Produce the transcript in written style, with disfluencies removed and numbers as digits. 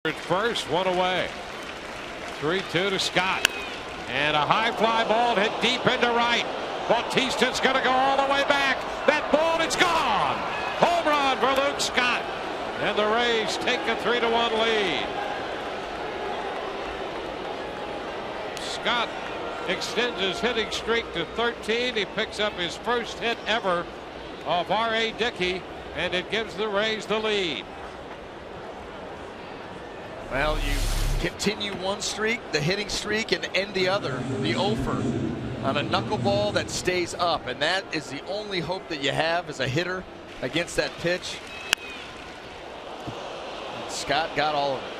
First, one away. 3-2 to Scott. And a high fly ball hit deep into right. Bautista's going to go all the way back. That ball, it's gone. Home run for Luke Scott. And the Rays take a 3-1 lead. Scott extends his hitting streak to 13. He picks up his first hit ever of R.A. Dickey, and it gives the Rays the lead. Well, you continue one streak, the hitting streak, and end the other, the offer, on a knuckleball that stays up, and that is the only hope that you have as a hitter against that pitch. And Scott got all of it.